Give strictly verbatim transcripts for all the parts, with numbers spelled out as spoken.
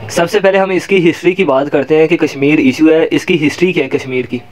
सबसे पहले हम इसकी हिस्ट्री की बात करते हैं कि कश्मीर इशू है, इसकी हिस्ट्री क्या है कश्मीर की।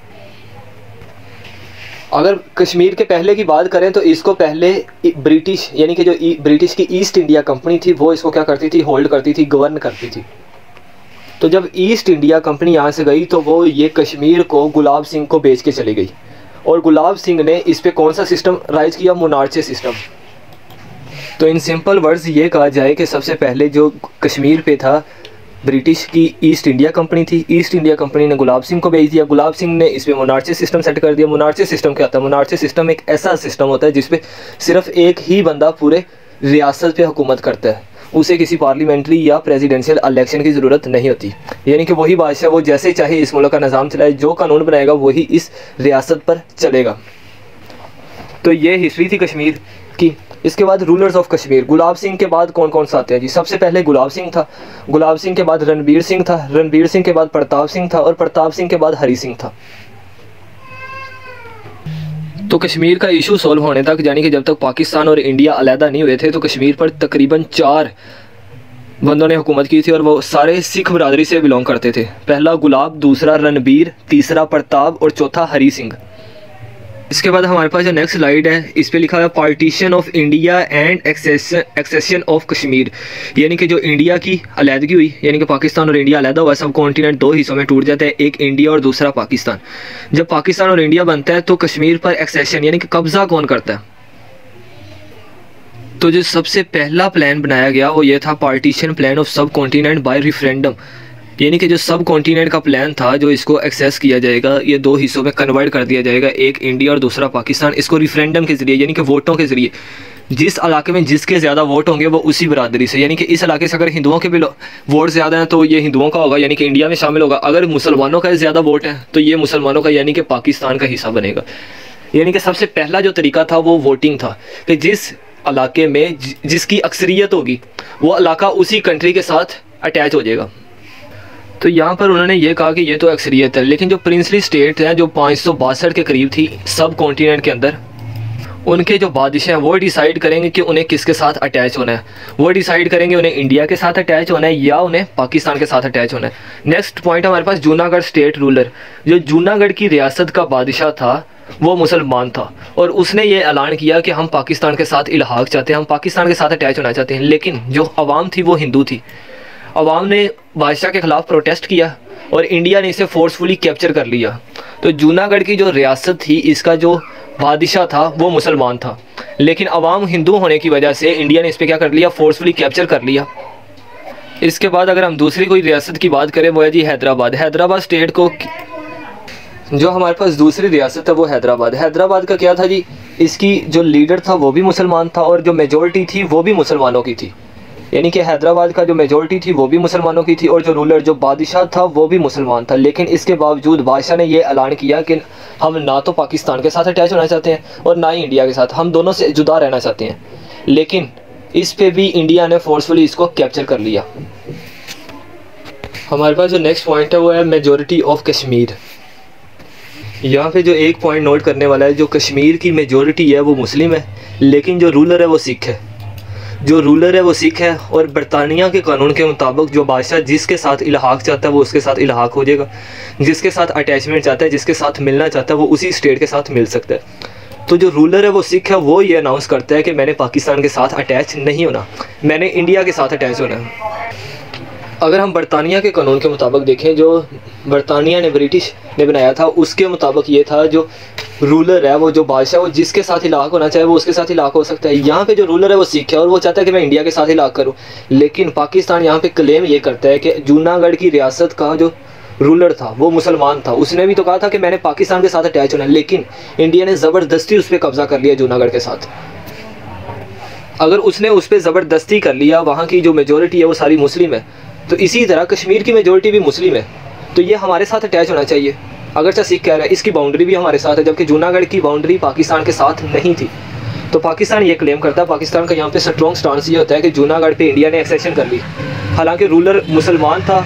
अगर कश्मीर के पहले की बात करें तो इसको पहले ब्रिटिश यानी कि जो ब्रिटिश की ईस्ट इंडिया कंपनी थी वो इसको क्या करती थी, होल्ड करती थी, गवर्न करती थी। तो जब ईस्ट इंडिया कंपनी यहाँ से गई तो वो ये कश्मीर को गुलाब सिंह को बेच के चली गई, और गुलाब सिंह ने इस पे कौन सा सिस्टम राइज किया, मोनार्ची सिस्टम। तो इन सिंपल वर्ड्स ये कहा जाए कि सबसे पहले जो कश्मीर पे था ब्रिटिश की ईस्ट इंडिया कंपनी थी, ईस्ट इंडिया कंपनी ने गुलाब सिंह को भेज दिया, गुलाब सिंह ने इस पर मोनार्ची सिस्टम सेट कर दिया। मोनार्ची सिस्टम क्या होता है, मोनार्ची सिस्टम एक ऐसा सिस्टम होता है जिसपे सिर्फ एक ही बंदा पूरे रियासत पे हुकूमत करता है, उसे किसी पार्लियामेंट्री या प्रेसिडेंशियल इलेक्शन की ज़रूरत नहीं होती। यानी कि वही बादशाह वो जैसे चाहे इस मुल्क का निज़ाम चलाए, जो कानून बनाएगा वही इस रियासत पर चलेगा। तो ये हिस्ट्री थी कश्मीर की। इसके बाद रूलर्स ऑफ कश्मीर, गुलाब सिंह के बाद कौन कौन सा आते हैं जी। सबसे पहले गुलाब सिंह था, गुलाब सिंह के बाद रणबीर सिंह था, रणबीर सिंह के बाद प्रताप सिंह था, और प्रताप सिंह के बाद हरी सिंह था। तो कश्मीर का इशू सॉल्व होने तक, यानी कि जब तक पाकिस्तान और इंडिया अलहदा नहीं हुए थे, तो कश्मीर पर तकरीबन चार बंदों ने हुकूमत की थी और वो सारे सिख बरादरी से बिलोंग करते थे। पहला गुलाब, दूसरा रणबीर, तीसरा प्रताप और चौथा हरी सिंह। इसके बाद हमारे पास जो नेक्स्ट स्लाइड है इस पे लिखा है partition of India and accession of Kashmir, यानी कि जो इंडिया की अलहदगी हुई, यानी कि पाकिस्तान और इंडिया अलहदा हुआ, सब कॉन्टिनेंट दो हिस्सों में टूट जाता है, एक इंडिया और दूसरा पाकिस्तान। जब पाकिस्तान और इंडिया बनता है तो कश्मीर पर एक्सेशन यानी कि कब्जा कौन करता है। तो जो सबसे पहला प्लान बनाया गया वो ये था partition plan of subcontinent by referendum, यानी कि जो सब कॉन्टिनेंट का प्लान था जो इसको एक्सेस किया जाएगा, ये दो हिस्सों में कन्वर्ट कर दिया जाएगा, एक इंडिया और दूसरा पाकिस्तान। इसको रेफरेंडम के ज़रिए यानी कि वोटों के ज़रिए, जिस इलाके में जिसके ज़्यादा वोट होंगे वो उसी बरादरी से, यानी कि इस इलाके से अगर हिंदुओं के भी वोट ज़्यादा हैं तो ये हिंदुओं का होगा, यानी कि इंडिया में शामिल होगा। अगर मुसलमानों का ज़्यादा वोट है तो ये मुसलमानों का यानी कि पाकिस्तान का हिस्सा बनेगा। यानी कि सबसे पहला जो तरीका था वो वोटिंग था कि जिस इलाके में जिसकी अक्सरियत होगी वो इलाका उसी कंट्री के साथ अटैच हो जाएगा। तो यहाँ पर उन्होंने ये कहा कि ये तो अक्सरियत है, लेकिन जो प्रिंसली स्टेट हैं जो पाँच सौ बासठ के करीब थी सब कॉन्टिनेंट के अंदर, उनके जो बादशाह हैं वो डिसाइड करेंगे कि उन्हें किसके साथ अटैच होना है। वो डिसाइड करेंगे उन्हें इंडिया के साथ अटैच होना है या उन्हें पाकिस्तान के साथ अटैच होना है। नेक्स्ट पॉइंट हमारे पास जूनागढ़ स्टेट रूलर। जो जूनागढ़ की रियासत का बादशाह था वो मुसलमान था और उसने ये ऐलान किया कि हम पाकिस्तान के साथ इल्हाक चाहते हैं, हम पाकिस्तान के साथ अटैच होना चाहते हैं। लेकिन जो अवाम थी वो हिंदू थी। अवाम ने बादशाह के ख़िलाफ़ प्रोटेस्ट किया और इंडिया ने इसे फोर्सफुली कैप्चर कर लिया। तो जूनागढ़ की जो रियासत थी इसका जो बादशाह था वो मुसलमान था, लेकिन अवाम हिंदू होने की वजह से इंडिया ने इस पर क्या कर लिया, फोर्सफुली कैप्चर कर लिया। इसके बाद अगर हम दूसरी कोई रियासत की बात करें वो है जी हैदराबाद। हैदराबाद स्टेट को जो हमारे पास दूसरी रियासत है वो हैदराबाद। हैदराबाद का क्या था जी, इसकी जो लीडर था वो भी मुसलमान था और जो मेजॉरिटी थी वो भी मुसलमानों की थी। यानी कि हैदराबाद का जो मेजॉरिटी थी वो भी मुसलमानों की थी और जो रूलर जो बादशाह था वो भी मुसलमान था। लेकिन इसके बावजूद बादशाह ने ये ऐलान किया कि हम ना तो पाकिस्तान के साथ अटैच होना चाहते हैं और ना ही इंडिया के साथ, हम दोनों से जुदा रहना चाहते हैं। लेकिन इस पे भी इंडिया ने फोर्सफुली इसको कैप्चर कर लिया। हमारे पास जो नेक्स्ट पॉइंट है वो है मेजॉरिटी ऑफ कश्मीर। यहाँ पे जो एक पॉइंट नोट करने वाला है, जो कश्मीर की मेजॉरिटी है वो मुस्लिम है, लेकिन जो रूलर है वो सिख है। जो रूलर है वो सिख है और बरतानिया के कानून के मुताबिक जो बादशाह जिसके साथ इल्हाक चाहता है वो उसके साथ इल्हाक हो जाएगा, जिसके साथ अटैचमेंट चाहता है, जिसके साथ मिलना चाहता है वो उसी स्टेट के साथ मिल सकता है। तो जो रूलर है वो सिख है, वो ये अनाउंस करता है कि मैंने पाकिस्तान के साथ अटैच नहीं होना, मैंने इंडिया के साथ अटैच होना है। अगर हम बरतानिया के कानून के मुताबिक देखें, जो बरतानिया ने ब्रिटिश ने बनाया था उसके मुताबिक ये था जो रूलर है वो जो बादशाह वो जिसके साथ इलाक होना चाहे वो उसके साथ इलाक हो सकता है। यहाँ पे जो रूलर है वो सिख है और वो चाहता है कि मैं इंडिया के साथ इलाक करूँ। लेकिन पाकिस्तान यहाँ पे क्लेम ये करता है कि जूनागढ़ की रियासत का जो रूलर था वो मुसलमान था, उसने भी तो कहा था कि मैंने पाकिस्तान के साथ अटैच होना है, लेकिन इंडिया ने ज़बरदस्ती उस पर कब्जा कर लिया जूनागढ़ के साथ। अगर उसने उस पर ज़बरदस्ती कर लिया, वहाँ की जो मेजोरिटी है वो सारी मुस्लिम है, तो इसी तरह कश्मीर की मेजोरिटी भी मुस्लिम है, तो ये हमारे साथ अटैच होना चाहिए। अगर चाहे सिख कह रहा है इसकी बाउंड्री भी हमारे साथ है, जबकि जूनागढ़ की बाउंड्री पाकिस्तान के साथ नहीं थी। तो पाकिस्तान ये क्लेम करता है, पाकिस्तान का यहाँ पे स्ट्रॉन्ग स्टांस ये होता है कि जूनागढ़ पे इंडिया ने एक्सेशन कर ली। हालांकि रूलर मुसलमान था,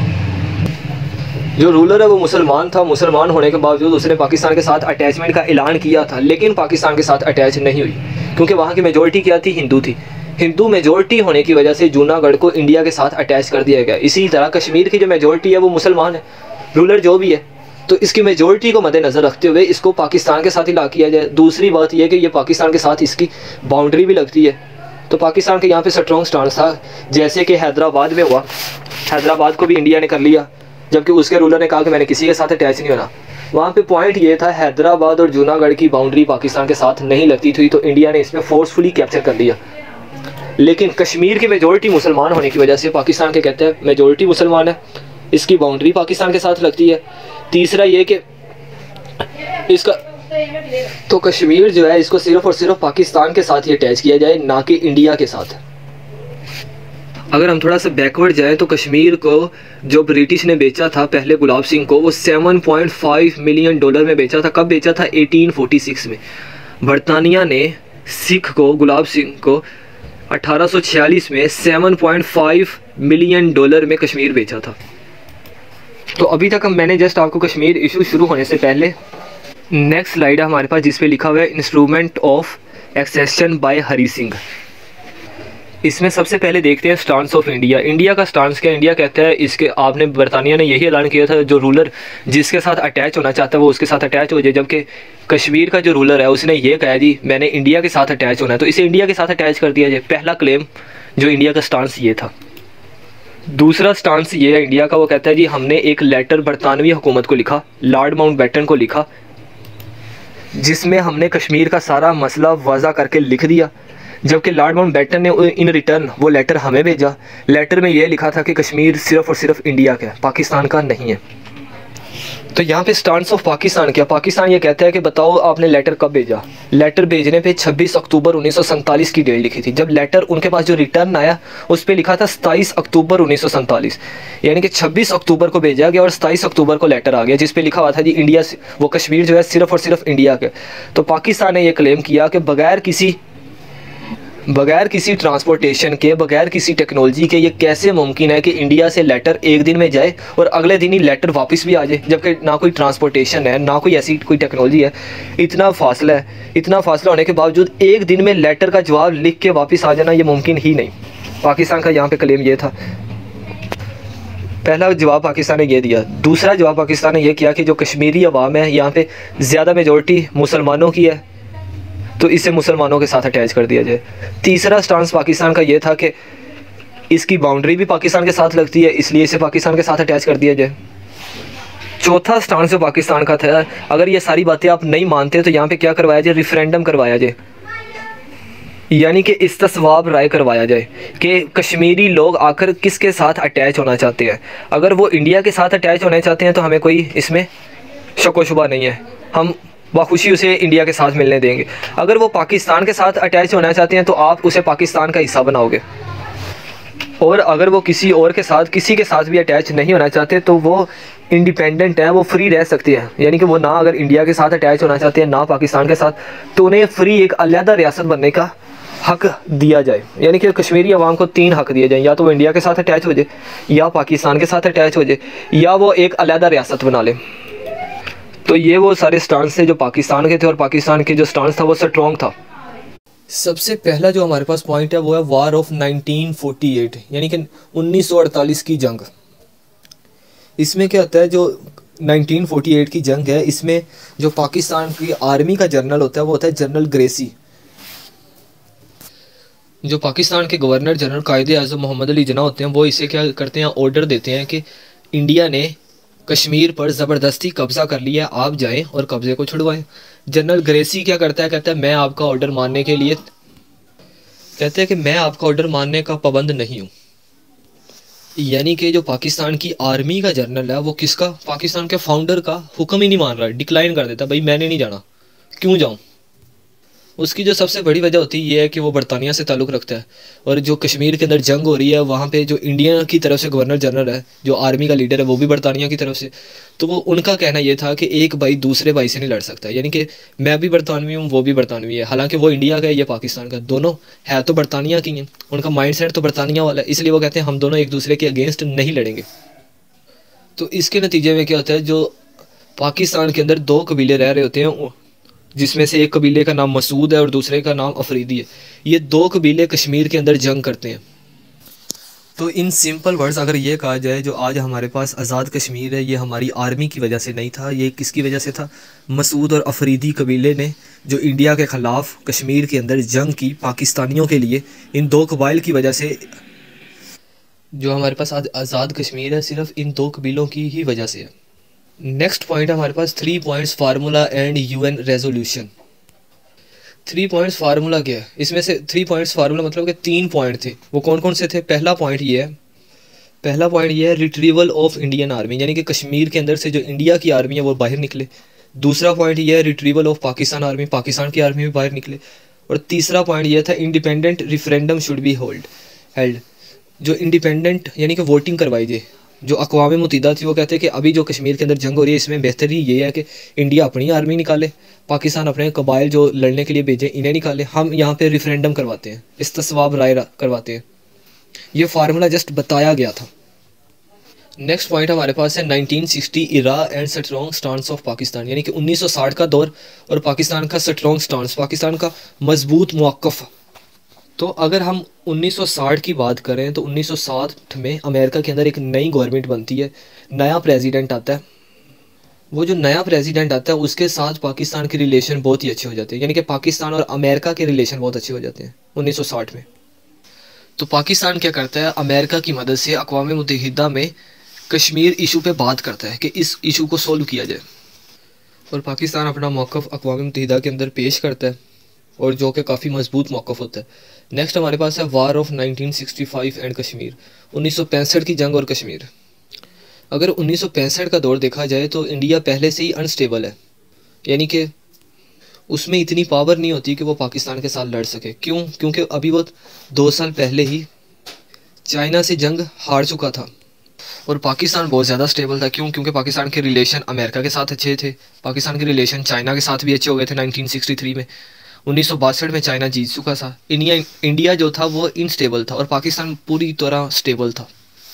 जो रूलर है वो मुसलमान था, मुसलमान होने के बावजूद उसने पाकिस्तान के साथ अटैचमेंट का ऐलान किया था, लेकिन पाकिस्तान के साथ अटैच नहीं हुई क्योंकि वहाँ की मेजोरिटी क्या थी, हिंदू थी। हिंदू मेजोरिटी होने की वजह से जूनागढ़ को इंडिया के साथ अटैच कर दिया गया। इसी तरह कश्मीर की जो मेजोरिटी है वो मुसलमान है, रूलर जो भी है, तो इसकी मेजोरिटी को मद्देनज़र रखते हुए इसको पाकिस्तान के साथ ही ला किया जाए। दूसरी बात यह कि ये पाकिस्तान के साथ इसकी बाउंड्री भी लगती है, तो पाकिस्तान के यहाँ पे स्ट्रॉन्ग स्टांस था। जैसे कि हैदराबाद में हुआ, हैदराबाद को भी इंडिया ने कर लिया, जबकि उसके रूलर ने कहा कि मैंने किसी के साथ अटैच नहीं होना। वहाँ पे पॉइंट ये था, हैदराबाद और जूनागढ़ की बाउंड्री पाकिस्तान के साथ नहीं लगती थी, तो इंडिया ने इसमें फोर्सफुली कैप्चर कर लिया। लेकिन कश्मीर की मेजोरिटी मुसलमान होने की वजह से पाकिस्तान के कहते हैं मेजोरिटी मुसलमान है, इसकी बाउंड्री पाकिस्तान के साथ लगती है। तीसरा ये कि इसका तो कश्मीर जो है इसको सिर्फ और सिर्फ पाकिस्तान के साथ ही अटैच किया जाए, ना कि इंडिया के साथ। अगर हम थोड़ा सा बैकवर्ड जाएं तो कश्मीर को जो ब्रिटिश ने बेचा था पहले गुलाब सिंह को, वो सात पॉइंट पाँच मिलियन डॉलर में बेचा था। कब बेचा था? अठारह सौ छियालीस में। बरतानिया ने सिख को, गुलाब सिंह को अठारह सौ छियालीस में सात पॉइंट पाँच मिलियन डॉलर में कश्मीर बेचा था। तो अभी तक हम मैंने जस्ट आपको कश्मीर इशू शुरू होने से पहले नेक्स्ट स्लाइड है हमारे पास जिस पे लिखा हुआ है instrument of accession by Hari Singh. इसमें सबसे पहले देखते हैं स्टांस ऑफ इंडिया। इंडिया का स्टांस क्या? इंडिया कहता है इसके आपने बरतानिया ने यही ऐलान किया था जो रूलर जिसके साथ अटैच होना चाहता है वो उसके साथ अटैच हो जाए, जबकि कश्मीर का जो रूलर है उसने ये कहा जी मैंने इंडिया के साथ अटैच होना है, तो इसे इंडिया के साथ अटैच कर दिया जाए। पहला क्लेम जो इंडिया का स्टांस ये था। दूसरा स्टांस ये है इंडिया का, वो कहता है जी हमने एक लेटर बरतानवी हुकूमत को लिखा, लॉर्ड माउंटबेटन को लिखा, जिसमें हमने कश्मीर का सारा मसला वाज़ा करके लिख दिया, जबकि लॉर्ड माउंटबेटन ने इन रिटर्न वो लेटर हमें भेजा। लेटर में ये लिखा था कि कश्मीर सिर्फ और सिर्फ इंडिया का है, पाकिस्तान का नहीं है। तो यहाँ पे स्टांस ऑफ पाकिस्तान क्या? पाकिस्तान ये कहता है कि बताओ आपने लेटर कब भेजा। लेटर भेजने पे छब्बीस अक्टूबर उन्नीस सौ सैंतालीस की डेट लिखी थी, जब लेटर उनके पास जो रिटर्न आया उस पर लिखा था सत्ताईस अक्टूबर उन्नीस सौ सैंतालीस, यानी कि छब्बीस अक्टूबर को भेजा गया और सत्ताईस अक्टूबर को लेटर आ गया जिस पे लिखा हुआ था जी इंडिया, वो कश्मीर जो है सिर्फ और सिर्फ इंडिया का। तो पाकिस्तान ने यह क्लेम किया कि बगैर किसी बगैर किसी ट्रांसपोर्टेशन के, बगैर किसी टेक्नोलॉजी के ये कैसे मुमकिन है कि इंडिया से लेटर एक दिन में जाए और अगले दिन ही लेटर वापस भी आ जाए, जबकि ना कोई ट्रांसपोर्टेशन है ना कोई ऐसी कोई टेक्नोलॉजी है। इतना फासला है, इतना फासला होने के बावजूद एक दिन में लेटर का जवाब लिख के वापस आ जाना ये मुमकिन ही नहीं। पाकिस्तान का यहाँ पे क्लेम ये था। पहला जवाब पाकिस्तान ने ये दिया। दूसरा जवाब पाकिस्तान ने यह किया कि जो कश्मीरी अवाम है यहाँ पे ज़्यादा मेजॉरिटी मुसलमानों की है, तो इसे मुसलमानों के साथ अटैच कर दिया जाए। तीसरा स्टांस पाकिस्तान का ये था कि इसकी बाउंड्री भी पाकिस्तान के साथ लगती है, इसलिए इसे पाकिस्तान के साथ अटैच कर दिया जाए। चौथा स्टांस जो पाकिस्तान का था, अगर ये सारी बातें आप नहीं मानते तो यहाँ पे क्या करवाया जाए? रेफरेंडम करवाया जाए, यानी कि इस्तिस्वाब राय करवाया जाए कि कश्मीरी लोग आकर किसके साथ अटैच होना चाहते हैं। अगर वो इंडिया के साथ अटैच होना चाहते हैं तो हमें कोई इसमें शक व शुबा नहीं है, हम बाखुशी उसे इंडिया के साथ मिलने देंगे। अगर वो पाकिस्तान के साथ अटैच होना चाहते हैं तो आप उसे पाकिस्तान का हिस्सा बनाओगे, और अगर वो किसी और के साथ किसी के साथ भी अटैच नहीं होना चाहते तो वो इंडिपेंडेंट है, वो फ्री रह सकते हैं। यानी कि वो ना अगर इंडिया के साथ अटैच होना चाहते हैं ना पाकिस्तान के साथ, तो उन्हें फ्री एक अलहदा रियासत बनने का हक दिया जाए। यानी कि कश्मीरी अवाम को तीन हक दिए जाए, या तो वो इंडिया के साथ अटैच हो जाए, या पाकिस्तान के साथ अटैच हो जाए, या वो एक अलहदा रियासत बना ले। तो ये वो सारे स्टांस थे जो पाकिस्तान के थे, और पाकिस्तान के जो स्टांस था वो स्ट्रॉन्ग था। सबसे पहला जो हमारे पास पॉइंट है वो है war of nineteen forty eight, यानी कि उन्नीस सौ अड़तालीस की जंग। इसमें क्या होता है, जो नाइनटीन फोर्टी एट की जंग है, इसमें जो पाकिस्तान की आर्मी का जनरल होता है वो होता है जनरल ग्रेसी। जो पाकिस्तान के गवर्नर जनरल कायदे आज़म मोहम्मद अली जिन्ना होते हैं, वो इसे क्या करते हैं, ऑर्डर देते हैं कि इंडिया ने कश्मीर पर ज़बरदस्ती कब्ज़ा कर लिया, आप जाएं और कब्ज़े को छुड़वाएं। जनरल ग्रेसी क्या करता है, कहता है मैं आपका ऑर्डर मानने के लिए कहते हैं कि मैं आपका ऑर्डर मानने का पाबंद नहीं हूँ। यानी कि जो पाकिस्तान की आर्मी का जनरल है वो किसका, पाकिस्तान के फाउंडर का हुक्म ही नहीं मान रहा, डिक्लाइन कर देता, भाई मैंने नहीं जाना, क्यों जाऊँ। उसकी जो सबसे बड़ी वजह होती है ये है कि वो बरतानिया से ताल्लुक़ रखता है, और जो कश्मीर के अंदर जंग हो रही है वहाँ पे जो इंडिया की तरफ से गवर्नर जनरल है, जो आर्मी का लीडर है, वो भी बरतानिया की तरफ से। तो वो उनका कहना ये था कि एक भाई दूसरे भाई से नहीं लड़ सकता, यानी कि मैं भी बरतानवी हूँ वो भी बरतानवी है, हालांकि वो इंडिया का है ये पाकिस्तान का, दोनों है तो बरतानिया की हैं, उनका माइंड सेट तो बरतानिया वाला है, इसलिए वो कहते हैं हम दोनों एक दूसरे के अगेंस्ट नहीं लड़ेंगे। तो इसके नतीजे में क्या होता है, जो पाकिस्तान के अंदर दो कबीले रह रहे होते हैं जिसमें से एक कबीले का नाम मसूद है और दूसरे का नाम अफरीदी है। ये दो कबीले कश्मीर के अंदर जंग करते हैं। तो इन सिंपल वर्ड्स अगर ये कहा जाए, जो आज हमारे पास आज़ाद कश्मीर है, ये हमारी आर्मी की वजह से नहीं था, ये किसकी वजह से था? मसूद और अफरीदी कबीले ने जो इंडिया के ख़िलाफ़ कश्मीर के अंदर जंग की पाकिस्तानियों के लिए, इन दो कबाइल की वजह से जो हमारे पास आज आज़ाद कश्मीर है, सिर्फ इन दो कबीलों की ही वजह से है। नेक्स्ट पॉइंट हमारे पास three points formula and UN resolution. Three points formula क्या है? इसमें से थ्री पॉइंट्स फार्मूला मतलब कि तीन पॉइंट थे। वो कौन कौन से थे? पहला पॉइंट ये है पहला पॉइंट ये है रिट्रीवल ऑफ इंडियन आर्मी, यानी कि कश्मीर के अंदर से जो इंडिया की आर्मी है वो बाहर निकले। दूसरा पॉइंट ये है retrieval of Pakistan army, Pakistan की आर्मी भी बाहर निकले। और तीसरा पॉइंट ये था independent referendum should be hold held, जो इंडिपेंडेंट यानी कि वोटिंग करवाई जाए। जो अक़वाम मुत्तहिदा थी वो कहते हैं कि अभी जो कश्मीर के अंदर जंग हो रही है, इसमें बेहतरी ये है कि इंडिया अपनी आर्मी निकाले, पाकिस्तान अपने कबाइल जो लड़ने के लिए भेजे इन्हें निकाले, हम यहाँ पे रिफरेंडम करवाते हैं, इस्तिस्वाब राय करवाते हैं। ये फार्मूला जस्ट बताया गया था। नेक्स्ट पॉइंट हमारे पास है nineteen sixty era and strong stance of Pakistan, यानी कि उन्नीस सौ साठ का दौर और पाकिस्तान का स्ट्रॉन्ग स्टांस, पाकिस्तान का मजबूत मौक़िफ़। तो अगर हम उन्नीस सौ साठ की बात करें तो उन्नीस सौ साठ में अमेरिका के अंदर एक नई गवर्नमेंट बनती है, नया प्रेसिडेंट आता है। वो जो नया प्रेसिडेंट आता है उसके साथ पाकिस्तान के रिलेशन बहुत ही अच्छे हो जाते हैं, यानी कि पाकिस्तान और अमेरिका के रिलेशन बहुत अच्छे हो जाते हैं उन्नीस सौ साठ में। तो पाकिस्तान क्या करता है, अमेरिका की मदद से अक़वाम मुत्तहिदा में कश्मीर इशू पे बात करता है कि इस इशू को सोल्व किया जाए, और पाकिस्तान अपना मौक़िफ़ अक़वाम मुत्तहिदा के अंदर पेश करता है, और जो कि काफ़ी मजबूत मौक़िफ़ होता है। नेक्स्ट हमारे पास है war of nineteen sixty five and Kashmir, उन्नीस सौ पैंसठ की जंग और कश्मीर। अगर उन्नीस सौ पैंसठ का दौर देखा जाए तो इंडिया पहले से ही अनस्टेबल है, यानी कि उसमें इतनी पावर नहीं होती कि वो पाकिस्तान के साथ लड़ सके। क्यों? क्योंकि अभी वो दो साल पहले ही चाइना से जंग हार चुका था, और पाकिस्तान बहुत ज़्यादा स्टेबल था। क्यों? क्योंकि पाकिस्तान के रिलेशन अमेरिका के साथ अच्छे थे, पाकिस्तान के रिलेशन चाइना के साथ भी अच्छे हो गए थे नाइनटीन सिक्सटी थ्री में। उन्नीस सौ बासठ में चाइना जीत चुका था। इंडिया इंडिया जो था वो इनस्टेबल था और पाकिस्तान पूरी तरह स्टेबल था।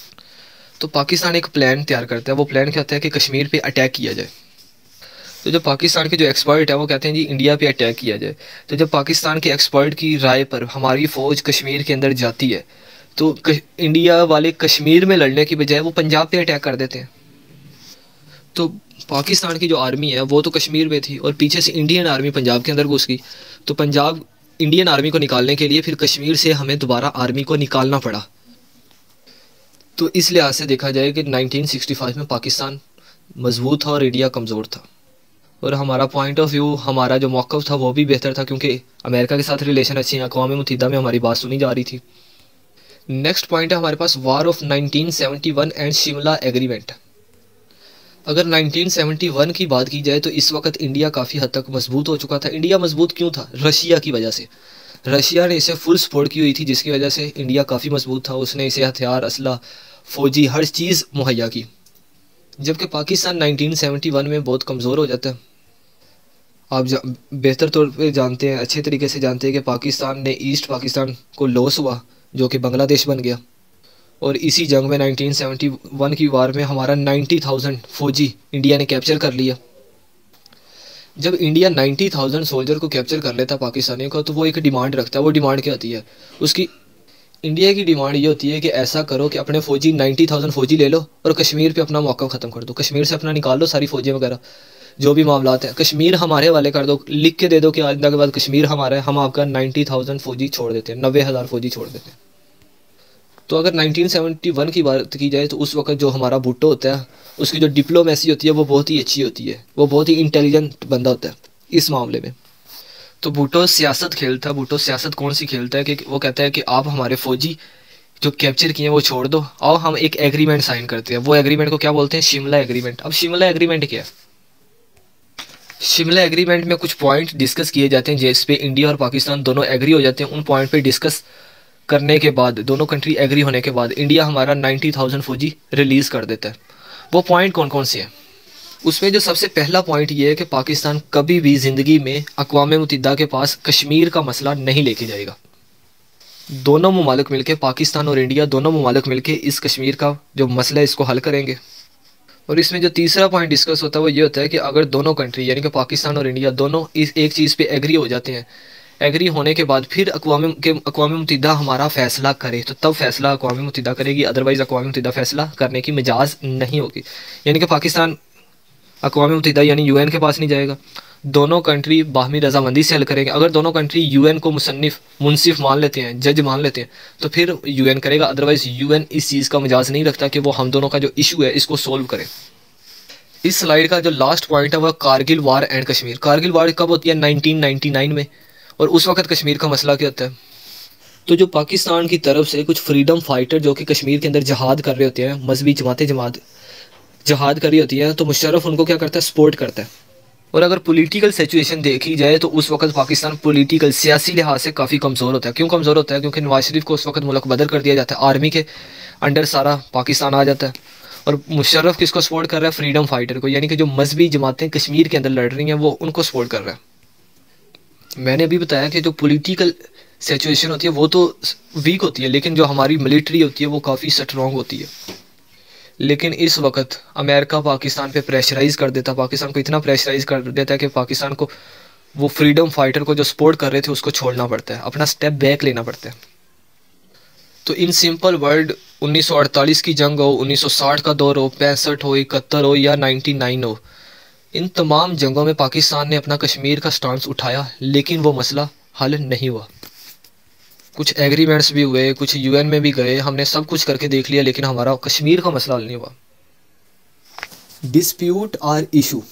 तो पाकिस्तान एक प्लान तैयार करता है। वो प्लान क्या होता है कि कश्मीर पे अटैक किया जाए। तो जब पाकिस्तान के जो एक्सपर्ट है वो कहते हैं जी इंडिया पे अटैक किया जाए। तो जब पाकिस्तान के एक्सपर्ट की राय पर हमारी फ़ौज कश्मीर के अंदर जाती है तो इंडिया वाले कश्मीर में लड़ने की बजाय वो पंजाब पे अटैक कर देते हैं। तो पाकिस्तान की जो आर्मी है वो तो कश्मीर में थी और पीछे से इंडियन आर्मी पंजाब के अंदर घुस गई। तो पंजाब इंडियन आर्मी को निकालने के लिए फिर कश्मीर से हमें दोबारा आर्मी को निकालना पड़ा। तो इस लिहाज से देखा जाए कि नाइनटीन सिक्सटी फाइव में पाकिस्तान मजबूत था और इंडिया कमज़ोर था, और हमारा पॉइंट ऑफ व्यू, हमारा जो मौक़िफ़ था वो भी बेहतर था क्योंकि अमेरिका के साथ रिलेशन अच्छे हैं, अक़वाम मुत्तहिदा में हमारी बात सुनी जा रही थी। नेक्स्ट पॉइंट है हमारे पास war of nineteen seventy one and Shimla agreement. अगर नाइनटीन सेवेंटी वन की बात की जाए तो इस वक्त इंडिया काफ़ी हद तक मजबूत हो चुका था। इंडिया मजबूत क्यों था? रशिया की वजह से। रशिया ने इसे फुल सपोर्ट की हुई थी, जिसकी वजह से इंडिया काफ़ी मजबूत था। उसने इसे हथियार, असला, फ़ौजी हर चीज़ मुहैया की। जबकि पाकिस्तान नाइनटीन सेवेंटी वन में बहुत कमज़ोर हो जाता है। आप बेहतर तौर पे जानते हैं, अच्छे तरीके से जानते हैं कि पाकिस्तान ने ईस्ट पाकिस्तान को लॉस हुआ जो कि बांग्लादेश बन गया, और इसी जंग में नाइनटीन सेवेंटी वन की वार में हमारा नब्बे हज़ार फौजी इंडिया ने कैप्चर कर लिया। जब इंडिया नब्बे हज़ार सोल्जर को कैप्चर कर लेता पाकिस्तानियों को, तो वो एक डिमांड रखता है। वो डिमांड क्या होती है उसकी? इंडिया की डिमांड ये होती है कि ऐसा करो कि अपने फ़ौजी नब्बे हज़ार फ़ौजी ले लो और कश्मीर पे अपना मौक़िफ़ ख़त्म कर दो। कश्मीर से अपना निकाल लो सारी फ़ौजी वगैरह, जो भी मामलात हैं कश्मीर हमारे वाले कर दो। लिख के दे दो कि आइंदा के बाद कश्मीर हमारा है, हम आपका नब्बे हज़ार फ़ौजी छोड़ देते हैं, नब्बे हज़ार फ़ौजी छोड़ देते हैं। तो अगर नाइनटीन सेवेंटी वन की बात की जाए तो उस वक्त जो हमारा भुट्टो होता है उसकी जो डिप्लोमेसी होती है वो बहुत ही अच्छी होती है, वो बहुत ही इंटेलिजेंट बंदा होता है इस मामले में। तो भुट्टो सियासत खेलता है। भुट्टो सियासत कौन सी खेलता है कि वो कहता है कि आप हमारे फ़ौजी जो कैप्चर किए हैं वो छोड़ दो, और हम एक एग्रीमेंट साइन करते हैं। वो एग्रीमेंट को क्या बोलते हैं? शिमला एग्रीमेंट। अब शिमला एग्रीमेंट क्या है? शिमला एग्रीमेंट में कुछ पॉइंट डिस्कस किए जाते हैं जिस पे इंडिया और पाकिस्तान दोनों एग्री हो जाते हैं। उन पॉइंट पे डिस्कस करने के बाद, दोनों कंट्री एग्री होने के बाद, इंडिया हमारा नब्बे हज़ार फौजी रिलीज़ कर देता है। वो पॉइंट कौन कौन से हैं? उसमें जो सबसे पहला पॉइंट ये है कि पाकिस्तान कभी भी ज़िंदगी में अक़वाम मुत्तहिदा के पास कश्मीर का मसला नहीं लेके जाएगा। दोनों ममालिक मिलके, पाकिस्तान और इंडिया दोनों ममालिक मिलके इस कश्मीर का जो मसला है इसको हल करेंगे। और इसमें जो तीसरा पॉइंट डिस्कस होता है वो ये होता है कि अगर दोनों कंट्री यानी कि पाकिस्तान और इंडिया दोनों इस एक चीज़ पे एग्री हो जाते हैं, एग्री होने के बाद फिर अक़वाम के अक़वाम मुत्तहिदा हमारा फ़ैसला करे, तो तब फ़ैसला अक़वाम मुत्तहिदा करेगी, अदरवाइज़ अक़वाम मुत्तहिदा फ़ैसला करने की मजाज नहीं होगी। यानी कि पाकिस्तान अक़वाम मुत्तहिदा यानी यूएन के पास नहीं जाएगा, दोनों कंट्री बाहमी रजामंदी से हल करेंगे। अगर दोनों कंट्री यूएन को मुसन्निफ मुनसिफ मान लेते हैं, जज मान लेते हैं, तो फिर यूएन करेगा, अदरवाइज़ यूएन इस चीज़ का मिजाज नहीं रखता कि वो हम दोनों का जो इशू है इसको सोल्व करे। इस स्लाइड का जो लास्ट पॉइंट है वह Kargil war and Kashmir. Kargil war कब होती है? नाइनटीन नाइंटी नाइन में। और उस वक्त कश्मीर का मसला क्या होता है? तो जो पाकिस्तान की तरफ से कुछ फ्रीडम फाइटर जो कि कश्मीर के अंदर जहाद कर रहे होते हैं, मजहबी जमातें जमात जहाद कर रही होती हैं, तो मुशर्रफ उनको क्या करता है? सपोर्ट करता है। और अगर पॉलिटिकल सिचुएशन देखी जाए तो उस वक्त पाकिस्तान पॉलिटिकल सियासी लिहाज से काफ़ी कमज़ोर होता है। क्यों कमज़ोर होता है? क्योंकि नवाज शरीफ को उस वक्त मुल्क बदर कर दिया जाता है, आर्मी के अंडर सारा पाकिस्तान आ जाता है। और मुशर्रफ किसको सपोर्ट कर रहा है? फ्रीडम फाइटर को, यानी कि जो मजहबी जमातें कश्मीर के अंदर लड़ रही हैं वो उनको सपोर्ट कर रहा है। मैंने अभी बताया कि जो पॉलिटिकल सिचुएशन होती है वो तो वीक होती है, लेकिन जो हमारी मिलिट्री होती है वो काफ़ी स्ट्रॉन्ग होती है। लेकिन इस वक्त अमेरिका पाकिस्तान पे प्रेशराइज़ कर देता, पाकिस्तान को इतना प्रेशराइज़ कर देता है कि पाकिस्तान को वो फ्रीडम फाइटर को जो सपोर्ट कर रहे थे उसको छोड़ना पड़ता है, अपना स्टेप बैक लेना पड़ता है। तो इन सिंपल वर्ड उन्नीस सौ अड़तालीस की जंग हो, उन्नीस सौ साठ का दौर हो, पैंसठ हो, इकहत्तर हो या नाइन्टी नाइन हो, इन तमाम जंगों में पाकिस्तान ने अपना कश्मीर का स्टांस उठाया, लेकिन वो मसला हल नहीं हुआ। कुछ एग्रीमेंट्स भी हुए, कुछ यूएन में भी गए, हमने सब कुछ करके देख लिया, लेकिन हमारा कश्मीर का मसला हल नहीं हुआ। Dispute or issue.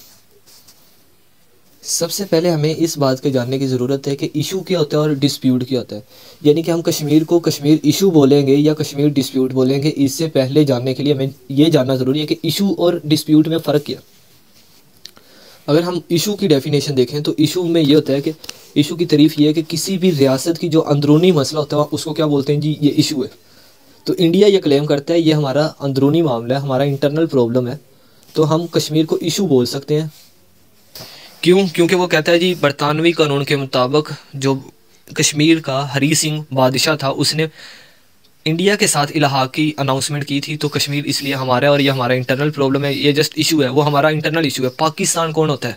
सबसे पहले हमें इस बात के जानने की ज़रूरत है कि इशू क्या होता है और डिस्प्यूट क्या होता है। यानी कि हम कश्मीर को कश्मीर इशू बोलेंगे या कश्मीर डिस्प्यूट बोलेंगे, इससे पहले जानने के लिए हमें ये जानना ज़रूरी है कि इशू और डिस्प्यूट में फ़र्क क्या। अगर हम इशू की डेफिनेशन देखें तो इशू में ये होता है कि इशू की तारीफ ये है कि किसी भी रियासत की जो अंदरूनी मसला होता है उसको क्या बोलते हैं जी? ये इशू है। तो इंडिया ये क्लेम करता है ये हमारा अंदरूनी मामला है, हमारा इंटरनल प्रॉब्लम है, तो हम कश्मीर को इशू बोल सकते हैं। क्यों? क्योंकि वो कहता है जी बरतानवी कानून के मुताबिक जो कश्मीर का हरी सिंह बादशाह था उसने इंडिया के साथ इलाहाक की अनाउंसमेंट की थी, तो कश्मीर इसलिए हमारा है और ये हमारा इंटरनल प्रॉब्लम है, ये जस्ट इशू है, वो हमारा इंटरनल इशू है। पाकिस्तान कौन होता है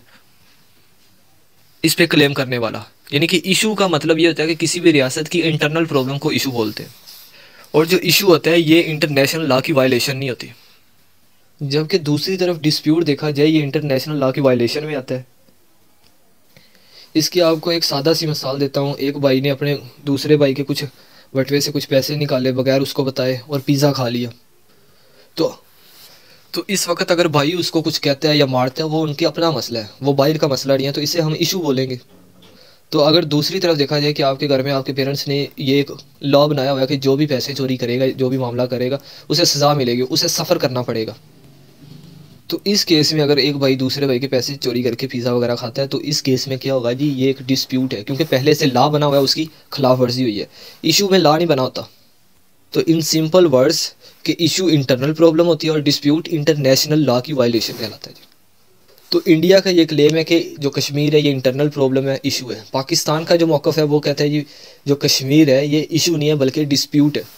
इस पे क्लेम करने वाला? यानी कि इशू का मतलब ये होता है कि किसी भी रियासत की इंटरनल प्रॉब्लम को इशू बोलते हैं, और जो इशू होता है ये इंटरनेशनल लॉ की वायलेशन नहीं होती। जबकि दूसरी तरफ डिस्प्यूट देखा जाए ये इंटरनेशनल लॉ की वायलेशन में आता है। इसकी आपको एक सादा सी मिसाल देता हूँ। एक भाई ने अपने दूसरे भाई के कुछ बटवे से कुछ पैसे निकाले बगैर उसको बताए और पिज़्ज़ा खा लिया, तो तो इस वक्त अगर भाई उसको कुछ कहता है या मारता है वो उनके अपना मसला है, वो बाहर का मसला नहीं है, तो इसे हम इशू बोलेंगे। तो अगर दूसरी तरफ देखा जाए कि आपके घर में आपके पेरेंट्स ने ये एक लॉ बनाया हुआ है कि जो भी पैसे चोरी करेगा, जो भी मामला करेगा, उसे सज़ा मिलेगी, उसे सफ़र करना पड़ेगा। तो इस केस में अगर एक भाई दूसरे भाई के पैसे चोरी करके पिज़्ज़ा वगैरह खाता है तो इस केस में क्या होगा जी? ये एक डिस्प्यूट है, क्योंकि पहले से लॉ बना हुआ है, उसकी खिलाफ वर्जी हुई है। इशू में लॉ नहीं बना होता। तो इन सिंपल वर्ड्स कि इशू इंटरनल प्रॉब्लम होती है और डिस्प्यूट इंटरनेशनल लॉ की वायलेशन कहलाता है जी। तो इंडिया का ये क्लेम है कि जो कश्मीर है ये इंटरनल प्रॉब्लम है, इशू है। पाकिस्तान का जो मौक़िफ़ है वो कहता है जी जो कश्मीर है ये इशू नहीं है बल्कि डिस्प्यूट है।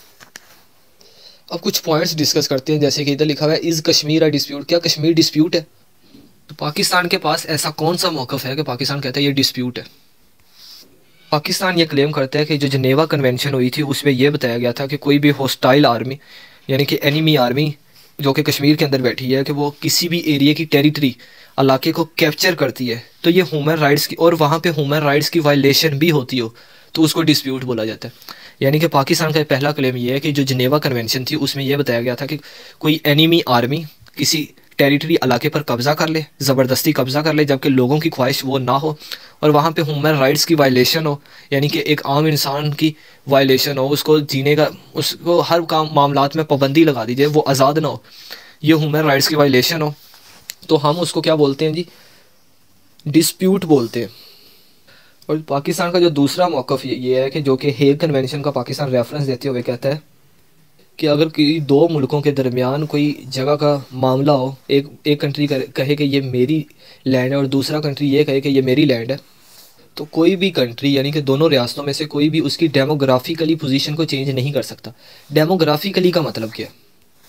अब कुछ पॉइंट्स डिस्कस करते हैं, जैसे कि इधर लिखा हुआ है इज़ कश्मीर अ डिस्प्यूट। क्या कश्मीर डिस्प्यूट है? तो पाकिस्तान के पास ऐसा कौन सा मौक़िफ़ है कि पाकिस्तान कहता है ये डिस्प्यूट है? पाकिस्तान ये क्लेम करता है कि जो जनेवा कन्वेंशन हुई थी उसमें यह बताया गया था कि कोई भी हॉस्टाइल आर्मी यानी कि एनिमी आर्मी जो कि कश्मीर के अंदर बैठी है कि वो किसी भी एरिया की टेरिटरी इलाके को कैप्चर करती है तो ये ह्यूमन राइट्स की, और वहाँ पे ह्यूमन राइट्स की वायलेशन भी होती हो तो उसको डिस्प्यूट बोला जाता है। यानी कि पाकिस्तान का पहला क्लेम ये है कि जो जनेवा कन्वेंशन थी उसमें यह बताया गया था कि कोई एनिमी आर्मी किसी टेरिटरी इलाके पर कब्ज़ा कर ले, ज़बरदस्ती कब्ज़ा कर ले, जबकि लोगों की ख्वाहिश वो ना हो, और वहाँ पे ह्यूमन राइट्स की वायलेशन हो, यानी कि एक आम इंसान की वायलेशन हो, उसको जीने का, उसको हर काम मामलात में पाबंदी लगा दी जाए, वो आज़ाद ना हो, ये ह्यूमन राइट्स की वायलेशन हो, तो हम उसको क्या बोलते हैं जी? डिस्प्यूट बोलते हैं। और पाकिस्तान का जो दूसरा मौक़िफ़ ये है कि जो कि हेग कन्वेंशन का पाकिस्तान रेफरेंस देते हुए कहता है कि अगर किसी दो मुल्कों के दरमियान कोई जगह का मामला हो, एक एक कंट्री कहे कि ये मेरी लैंड है और दूसरा कंट्री ये कहे कि ये मेरी लैंड है, तो कोई भी कंट्री यानी कि दोनों रियासतों में से कोई भी उसकी डेमोग्राफिकली पोजीशन को चेंज नहीं कर सकता। डेमोग्राफिकली का मतलब क्या है?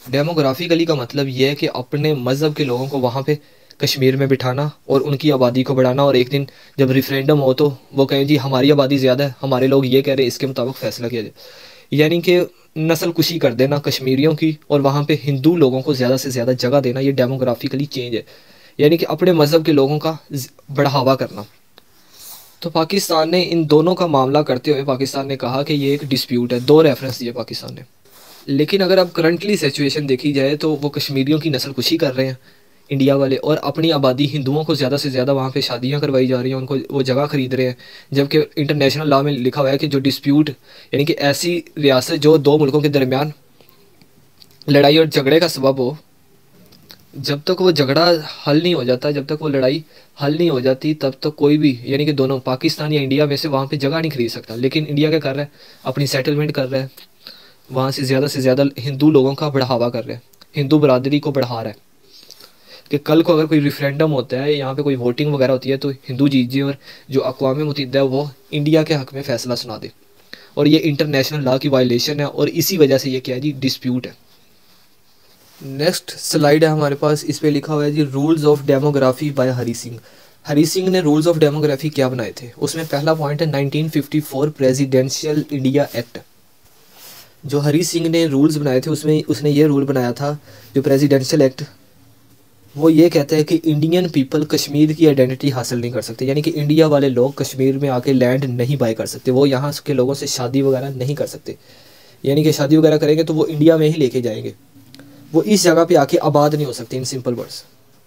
डेमोग्राफिकली का मतलब ये है कि अपने मज़हब के लोगों को वहाँ पे कश्मीर में बिठाना और उनकी आबादी को बढ़ाना, और एक दिन जब रेफरेंडम हो तो वो कहें जी हमारी आबादी ज़्यादा है, हमारे लोग ये कह रहे हैं, इसके मुताबिक फ़ैसला किया जाए। यानी कि नस्ल कुशी कर देना कश्मीरियों की, और वहाँ पे हिंदू लोगों को ज़्यादा से ज़्यादा जगह देना, ये डेमोग्राफिकली चेंज है। यानी कि अपने मज़हब के लोगों का बढ़ावा करना। तो पाकिस्तान ने इन दोनों का मामला करते हुए पाकिस्तान ने कहा कि ये एक डिस्प्यूट है, दो रेफरेंस दिए पाकिस्तान ने। लेकिन अगर अब करंटली सिचुएशन देखी जाए तो वो कश्मीरियों की नस्ल कुशी कर रहे हैं इंडिया वाले, और अपनी आबादी हिंदुओं को ज़्यादा से ज़्यादा वहाँ पे शादियाँ करवाई जा रही हैं, उनको वो जगह ख़रीद रहे हैं। जबकि इंटरनेशनल लॉ में लिखा हुआ है कि जो डिस्प्यूट, यानी कि ऐसी रियासत जो दो मुल्कों के दरमियान लड़ाई और झगड़े का सबब हो, जब तक वो झगड़ा हल नहीं हो जाता, जब तक वो लड़ाई हल नहीं हो जाती, तब तक कोई भी, यानी कि दोनों पाकिस्तान या इंडिया में से वहाँ पे जगह नहीं खरीद सकता। लेकिन इंडिया क्या कर रहा है, अपनी सेटलमेंट कर रहा है, वहाँ से ज़्यादा से ज़्यादा हिंदू लोगों का बढ़ावा कर रहा है, हिंदू बरादरी को बढ़ा रहा है कि कल को अगर कोई रेफरेंडम होता है, यहाँ पे कोई वोटिंग वगैरह होती है, तो हिंदू जीत जाए और जो अक़वाम मुत्तहिदा है वो इंडिया के हक़ में फ़ैसला सुना दे। और ये इंटरनेशनल लॉ की वायलेशन है, और इसी वजह से ये क्या है जी, डिस्प्यूट है। नेक्स्ट स्लाइड है हमारे पास, इस पे लिखा हुआ है जी rules of demography by Hari Singh. Hari Singh ने रूल्स ऑफ डेमोग्राफी क्या बनाए थे, उसमें पहला पॉइंट है nineteen fifty four presidential India act. जो हरी सिंह ने रूल्स बनाए थे उसमें उसने ये रूल बनाया था, जो प्रेसिडेंशियल एक्ट, वो ये कहता है कि इंडियन पीपल कश्मीर की आइडेंटिटी हासिल नहीं कर सकते। यानी कि इंडिया वाले लोग कश्मीर में आके लैंड नहीं बाय कर सकते, वो यहाँ के लोगों से शादी वगैरह नहीं कर सकते। यानी कि शादी वगैरह करेंगे तो वो इंडिया में ही लेके जाएंगे, वो इस जगह पे आके आबाद नहीं हो सकते, इन सिंपल वर्ड्स।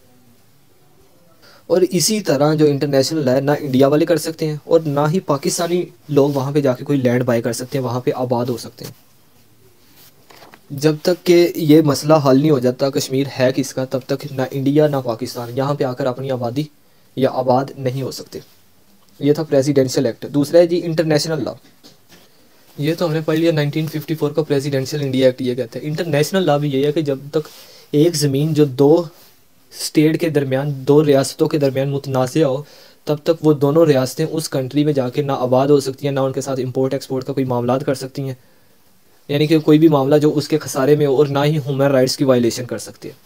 और इसी तरह जो इंटरनेशनल है, ना इंडिया वाले कर सकते हैं और ना ही पाकिस्तानी लोग वहाँ पे जाके कोई लैंड बाय कर सकते हैं, वहाँ पे आबाद हो सकते हैं। जब तक कि ये मसला हल नहीं हो जाता कश्मीर है किसका, तब तक ना इंडिया ना पाकिस्तान यहाँ पे आकर अपनी आबादी या आबाद नहीं हो सकते। ये था प्रेसिडेंशियल एक्ट। दूसरा है जी इंटरनेशनल लॉ। ये तो हमने पढ़ लिया नाइनटीन फिफ्टी फोर का प्रेसिडेंशियल इंडिया एक्ट ये कहता है। इंटरनेशनल लॉ भी ये है कि जब तक एक ज़मीन जो दो स्टेट के दरमियान, दो रियासतों के दरमियान मुतनाज़ हो, तब तक वो दोनों रियासतें उस कंट्री में जाके ना आबाद हो सकती हैं, ना उनके साथ इंपोर्ट एक्सपोर्ट का कोई मामला कर सकती हैं, यानी कि कोई भी मामला जो उसके खसारे में हो, और ना ही ह्यूमन राइट्स की वायलेशन कर सकती है।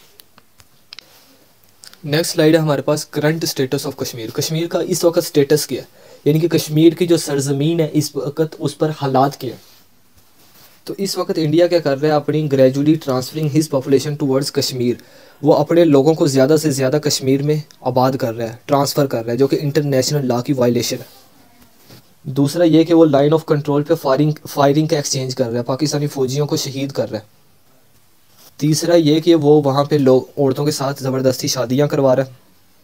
नेक्स्ट स्लाइड है हमारे पास, current status of Kashmir. Kashmir का इस वक्त स्टेटस क्या है, यानी कि कश्मीर की जो सरजमीन है इस वक्त उस पर हालात क्या है। तो इस वक्त इंडिया क्या कर रहा है, अपनी gradually transferring his population towards Kashmir, वो अपने लोगों को ज़्यादा से ज़्यादा कश्मीर में आबाद कर रहा है, ट्रांसफ़र कर रहा है, जो कि इंटरनेशनल लॉ की वायलेशन है। दूसरा ये कि वो लाइन ऑफ कंट्रोल पे फायरिंग फायरिंग का एक्सचेंज कर रहा है, पाकिस्तानी फ़ौजियों को शहीद कर रहा है। तीसरा ये कि वो वहाँ पे लोग औरतों के साथ ज़बरदस्ती शादियाँ करवा रहा है,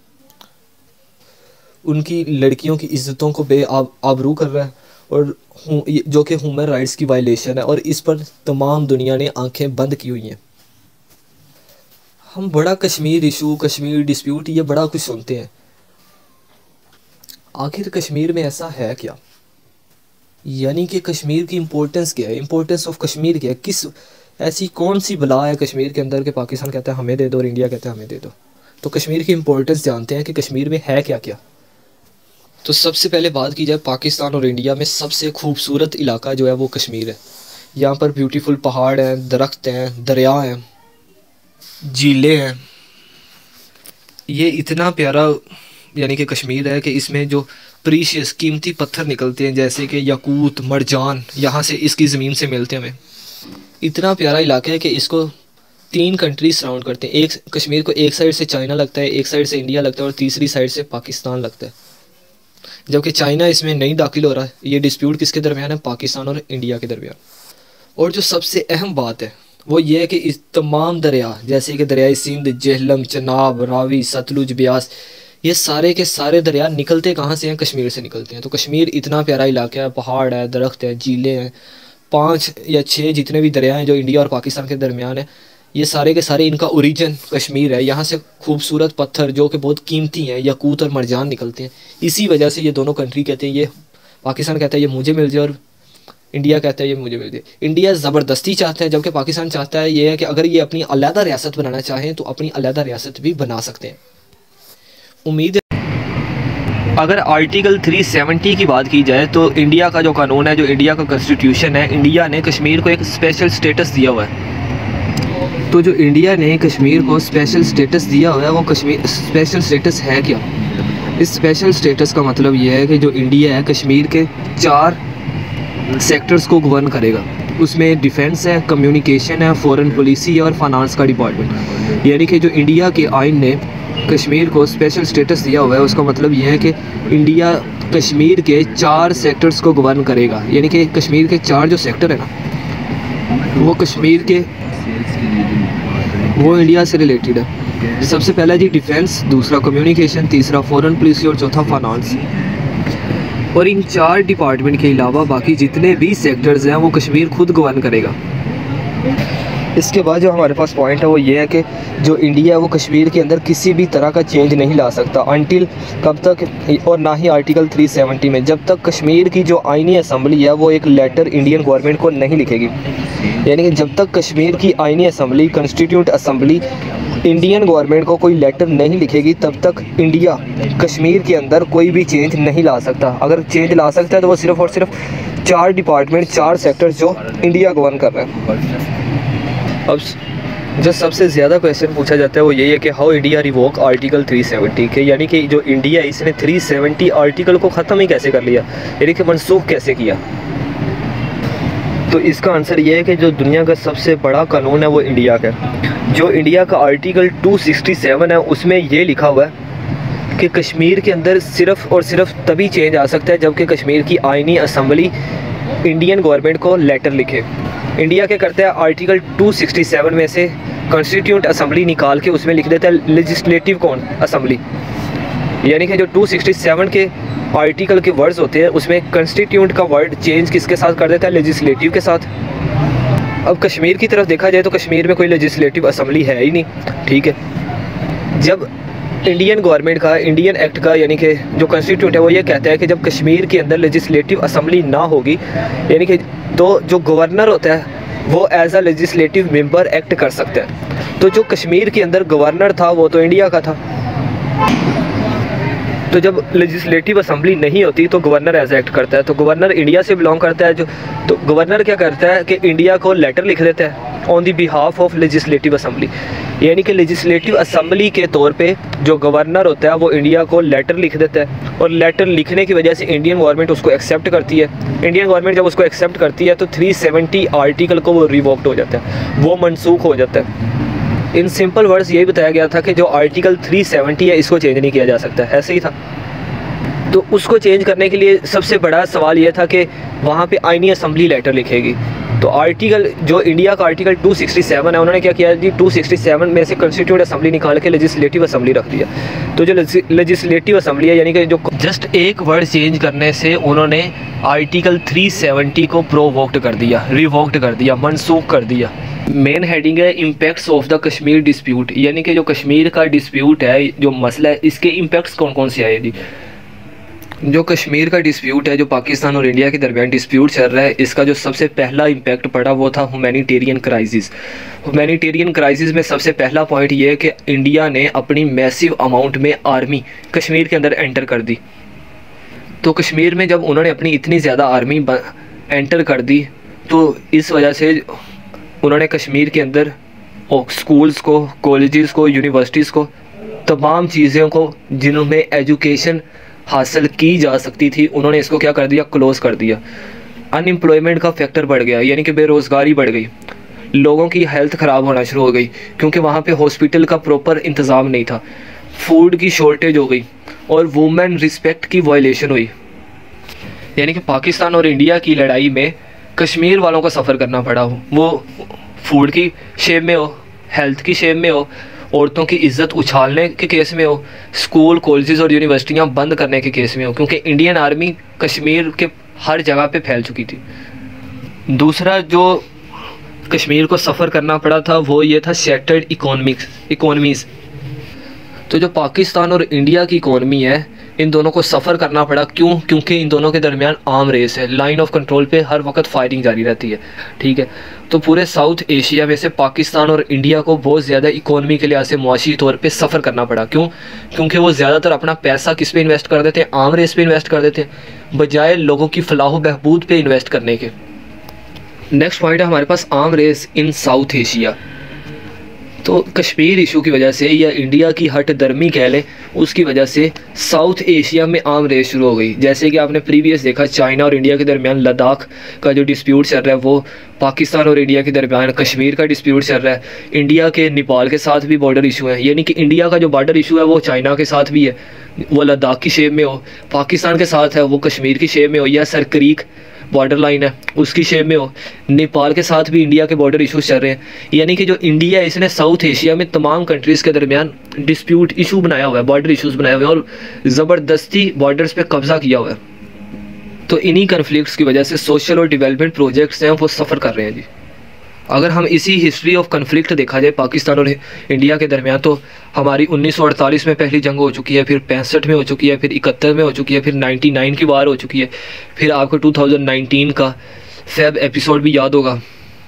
उनकी लड़कियों की इज़्ज़तों को बे आब, आबरू कर रहा है, और जो कि ह्यूमन राइट्स की वायलेशन है, और इस पर तमाम दुनिया ने आंखें बंद की हुई हैं। हम बड़ा कश्मीर इशू, कश्मीर डिस्प्यूट, ये बड़ा कुछ सुनते हैं, आखिर कश्मीर में ऐसा है क्या, यानी कि कश्मीर की इम्पोर्टेंस क्या है, इम्पोर्टेंस ऑफ कश्मीर क्या है, किस ऐसी कौन सी बला है कश्मीर के अंदर के पाकिस्तान कहता है हमें दे दो और इंडिया कहता है हमें दे दो। तो कश्मीर की इम्पोर्टेंस जानते हैं कि कश्मीर में है क्या क्या। तो सबसे पहले बात की जाए पाकिस्तान और इंडिया में सबसे खूबसूरत इलाका जो है वो कश्मीर है। यहाँ पर ब्यूटीफुल पहाड़ हैं, दरख्त हैं, दरिया हैं, झीलें हैं। ये इतना प्यारा यानी कि कश्मीर है कि इसमें जो प्रीशियस कीमती पत्थर निकलते हैं, जैसे कि याकूत, मरजान, यहाँ से इसकी ज़मीन से मिलते हैं हमें। इतना प्यारा इलाका है कि इसको तीन कंट्रीज सराउंड करते हैं। एक कश्मीर को एक साइड से चाइना लगता है, एक साइड से इंडिया लगता है, और तीसरी साइड से पाकिस्तान लगता है। जबकि चाइना इसमें नहीं दाखिल हो रहा है। ये डिस्प्यूट किसके दरमियान है, पाकिस्तान और इंडिया के दरमियान। और जो सबसे अहम बात है वो ये है कि इस तमाम दरिया, जैसे कि दरियाई सिंध, झेलम, चनाब, रावी, सतलुज, ब्यास, ये सारे के सारे दरिया निकलते कहाँ से हैं, कश्मीर से निकलते हैं। तो कश्मीर इतना प्यारा इलाका है, पहाड़ है, दरख्त है, झीलें हैं, पाँच या छः जितने भी दरिया हैं जो इंडिया और पाकिस्तान के दरमियान है, ये सारे के सारे इनका ओरिजिन कश्मीर है। यहाँ से खूबसूरत पत्थर जो कि बहुत कीमती हैं, याकूत और मरजान निकलते हैं। इसी वजह से ये दोनों कंट्री कहते हैं, ये पाकिस्तान कहता है ये मुझे मिल जाए और इंडिया कहता है ये मुझे मिल जाए। इंडिया ज़बरदस्ती चाहता है, जबकि पाकिस्तान चाहता है ये है कि अगर ये अपनी अलहदा रियासत बनाना चाहें तो अपनी अलहदा रियासत भी बना सकते हैं। उम्मीद है अगर आर्टिकल थ्री सेवेंटी की बात की जाए तो इंडिया का जो कानून है, जो इंडिया का कॉन्स्टिट्यूशन है, इंडिया ने कश्मीर को एक स्पेशल स्टेटस दिया हुआ है। तो जो इंडिया ने कश्मीर को स्पेशल स्टेटस दिया हुआ है वो कश्मीर स्पेशल स्टेटस है क्या? इस स्पेशल स्टेटस का मतलब ये है कि जो इंडिया है कश्मीर के चार सेक्टर्स को गवर्न करेगा। उसमें डिफेंस है, कम्युनिकेशन है, फॉरेन पॉलिसी है और फाइनेंस का डिपार्टमेंट। यानी कि जो इंडिया के आइन ने कश्मीर को स्पेशल स्टेटस दिया हुआ है उसका मतलब ये है कि इंडिया कश्मीर के चार सेक्टर्स को गवर्न करेगा। यानी कि कश्मीर के चार जो सेक्टर है ना वो कश्मीर के वो इंडिया से रिलेटेड है। सबसे पहला जी डिफेंस, दूसरा कम्युनिकेशन, तीसरा फॉरेन पॉलिसी और चौथा फाइनेंस। और इन चार डिपार्टमेंट के अलावा बाकी जितने भी सेक्टर्स हैं वो कश्मीर खुद गवर्न करेगा। इसके बाद जो हमारे पास पॉइंट है वो ये है कि जो इंडिया है वो कश्मीर के अंदर किसी भी तरह का चेंज नहीं ला सकता अनटिल कब तक, और ना ही आर्टिकल तीन सौ सत्तर में, जब तक कश्मीर की जो आईनी असम्बली है वो एक लेटर इंडियन गवर्नमेंट को नहीं लिखेगी। यानी कि जब तक कश्मीर की आईनी assembly constituent assembly Indian government को कोई लेटर नहीं लिखेगी तब तक इंडिया कश्मीर के अंदर कोई भी चेंज नहीं ला सकता। अगर चेंज ला सकता है तो वो सिर्फ़ और सिर्फ चार डिपार्टमेंट, चार सेक्टर्स जो इंडिया गवर्न कर रहा है। अब जो सबसे ज़्यादा क्वेश्चन पूछा जाता है वो यही है कि हाउ इंडिया रिवोक आर्टिकल तीन सौ सत्तर के, यानी कि जो इंडिया है इसने तीन सौ सत्तर आर्टिकल को ख़त्म ही कैसे कर लिया, यानी कि मनसूख कैसे किया। तो इसका आंसर ये है कि जो दुनिया का सबसे बड़ा कानून है वो इंडिया का है। जो इंडिया का आर्टिकल दो सौ सरसठ है उसमें ये लिखा हुआ है कि कश्मीर के अंदर सिर्फ़ और सिर्फ तभी चेंज आ सकता है जबकि कश्मीर की आईनी असम्बली इंडियन गवर्नमेंट को लेटर लिखे। इंडिया क्या करता है, आर्टिकल दो सौ सरसठ में से कॉन्स्टिट्यूंट असम्बली निकाल के उसमें लिख देता है लेजिस्लेटिव कौन असम्बली। यानी कि जो दो सौ सरसठ के आर्टिकल के वर्ड्स होते हैं उसमें कॉन्स्टिट्यूंट का वर्ड चेंज किसके साथ कर देता है, लेजिस्लेटिव के साथ। अब कश्मीर की तरफ देखा जाए तो कश्मीर में कोई लेजिस्लेटिव असम्बली है ही नहीं, ठीक है। जब इंडियन गवर्नमेंट का, इंडियन एक्ट का, यानी कि जो कॉन्स्टिट्यूंट है वो ये कहता है कि जब कश्मीर के अंदर लेजिस्लेटिव असम्बली ना होगी, यानी कि तो जो गवर्नर होता है वो as a legislative member act कर सकता है। तो जो कश्मीर के अंदर गवर्नर था वो तो इंडिया का था। तो जब लेजिस्लेटिव असम्बली नहीं होती तो गवर्नर एज एक्ट करता है। तो गवर्नर इंडिया से बिलोंग करता है, जो तो गवर्नर क्या करता है कि इंडिया को लेटर लिख देता है on the behalf of legislative assembly. यानी कि लेजिस्लेटिव असम्बली के तौर पे जो गवर्नर होता है वो इंडिया को लेटर लिख देता है और लेटर लिखने की वजह से इंडियन गवर्नमेंट उसको एक्सेप्ट करती है। इंडियन गवर्नमेंट जब उसको एक्सेप्ट करती है तो तीन सौ सत्तर आर्टिकल को वो रिवोक्ड हो जाता है, वो मनसूख हो जाता है। इन सिंपल वर्ड्स यही बताया गया था कि जो आर्टिकल तीन सौ सत्तर है इसको चेंज नहीं किया जा सकता, ऐसे ही था। तो उसको चेंज करने के लिए सबसे बड़ा सवाल ये था कि वहाँ पे आईनी असम्बली लेटर लिखेगी। तो आर्टिकल जो इंडिया का आर्टिकल दो सौ सरसठ है उन्होंने क्या किया जी, दो सौ सरसठ में से कॉन्स्टिट्यूंट असम्बली निकाल के लेजिस्लेटिव असम्बली रख दिया। तो जो लेजिस्लेटिव असम्बली है यानी कि जो जस्ट एक वर्ड चेंज करने से उन्होंने आर्टिकल तीन सौ सत्तर को प्रोवोक्ड कर दिया, रिवोक्ड कर दिया, मनसूख कर दिया। मेन हेडिंग है impacts of the Kashmir dispute, यानी कि जो कश्मीर का डिस्प्यूट है, जो मसला है, इसके इम्पैक्ट्स कौन कौन से आए जी। जो कश्मीर का डिस्प्यूट है, जो पाकिस्तान और इंडिया के दरमियान डिस्प्यूट चल रहा है, इसका जो सबसे पहला इम्पैक्ट पड़ा वो था ह्यूमैनिटेरियन क्राइसिस। ह्यूमैनिटेरियन क्राइसिस में सबसे पहला पॉइंट ये है कि इंडिया ने अपनी मैसिव अमाउंट में आर्मी कश्मीर के अंदर एंटर कर दी। तो कश्मीर में जब उन्होंने अपनी इतनी ज़्यादा आर्मी एंटर कर दी तो इस वजह से उन्होंने कश्मीर के अंदर स्कूल्स को, कॉलेजेस को, यूनिवर्सिटीज़ को, तमाम चीज़ों को जिनमें एजुकेशन हासिल की जा सकती थी, उन्होंने इसको क्या कर दिया, क्लोज़ कर दिया। अनएम्प्लॉयमेंट का फैक्टर बढ़ गया, यानी कि बेरोज़गारी बढ़ गई, लोगों की हेल्थ ख़राब होना शुरू हो गई क्योंकि वहाँ पे हॉस्पिटल का प्रॉपर इंतज़ाम नहीं था, फूड की शॉर्टेज हो गई और वुमेन रिस्पेक्ट की वायलेशन हुई। यानी कि पाकिस्तान और इंडिया की लड़ाई में कश्मीर वालों को सफ़र करना पड़ा हो, वो फूड की शेप में हो, हेल्थ की शेप में हो, औरतों की इज्जत उछालने के केस में हो, स्कूल, कॉलेजेस और यूनिवर्सिटियां बंद करने के केस में हो, क्योंकि इंडियन आर्मी कश्मीर के हर जगह पे फैल चुकी थी। दूसरा जो कश्मीर को सफ़र करना पड़ा था वो ये था शैटर्ड इकोनॉमिक्स इकोनॉमीज़। तो जो पाकिस्तान और इंडिया की इकोनॉमी है, इन दोनों को सफ़र करना पड़ा। क्यों? क्योंकि इन दोनों के दरमियान आर्म रेस है, लाइन ऑफ कंट्रोल पे हर वक्त फायरिंग जारी रहती है, ठीक है। तो पूरे साउथ एशिया में से पाकिस्तान और इंडिया को बहुत ज़्यादा इकोनॉमी के लिहाज से मुआशी तौर पे सफ़र करना पड़ा। क्यों? क्योंकि वो ज़्यादातर अपना पैसा किस पे इन्वेस्ट कर देते हैं, आर्म रेस पे इन्वेस्ट कर देते हैं, बजाय लोगों की फलाह बहबूद पे इन्वेस्ट करने के। नेक्स्ट पॉइंट है हमारे पास arm race in South Asia. तो कश्मीर इशू की वजह से या इंडिया की हट दर्मी कह लें, उसकी वजह से साउथ एशिया में आम रेस शुरू हो गई। जैसे कि आपने प्रीवियस देखा चाइना और इंडिया के दरमियान लद्दाख का जो डिस्प्यूट चल रहा है, वो पाकिस्तान और इंडिया के दरमियान कश्मीर का डिस्प्यूट चल रहा है। इंडिया के नेपाल के साथ भी बॉर्डर इशू है, यानी कि इंडिया का जो बॉर्डर इशू है वो चाइना के साथ भी है, वो लद्दाख की शेप में हो, पाकिस्तान के साथ है वो कश्मीर की शेप में हो, या सर क्रीक बॉर्डर लाइन है उसकी शेप में हो, नेपाल के साथ भी इंडिया के बॉर्डर इशूज़ चल रहे हैं। यानी कि जो इंडिया है इसने साउथ एशिया में तमाम कंट्रीज़ के दरमियान डिस्प्यूट इशू बनाया हुआ है, बॉर्डर इशूज़ बनाए हुए हैं और ज़बरदस्ती बॉर्डर्स पे कब्ज़ा किया हुआ है। तो इन्हीं कन्फ्लिक्ट्स की वजह से सोशल और डेवलपमेंट प्रोजेक्ट्स हैं वो सफ़र कर रहे हैं जी। अगर हम इसी हिस्ट्री ऑफ कन्फ्लिक्ट देखा जाए पाकिस्तान और इंडिया के दरमियान, तो हमारी उन्नीस सौ अड़तालीस में पहली जंग हो चुकी है, फिर पैंसठ में हो चुकी है, फिर इकहत्तर में हो चुकी है, फिर निन्यानवे की वार हो चुकी है, फिर आपको दो हज़ार उन्नीस का फेब एपिसोड भी याद होगा।